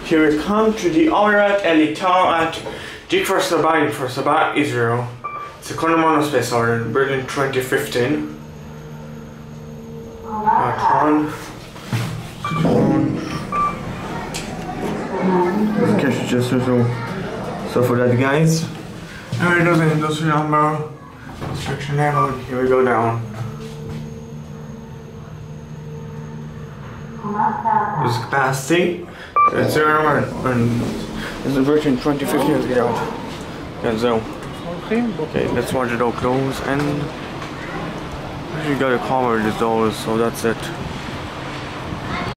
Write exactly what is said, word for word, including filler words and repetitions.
Here we come to the order at Elital at G Kfar Saba for Saba, Israel. It's a Kone MonoSpace order, built in twenty fifteen. Turn. Turn. Cash adjuster, so, so for that, guys. Alright, there's an industry number, restriction level. Here we go down. This is capacity. It's zero and it's a version twenty fifteen as get out. Yeah, so. Okay, let's watch it all close and we got to cover the doors, so that's it.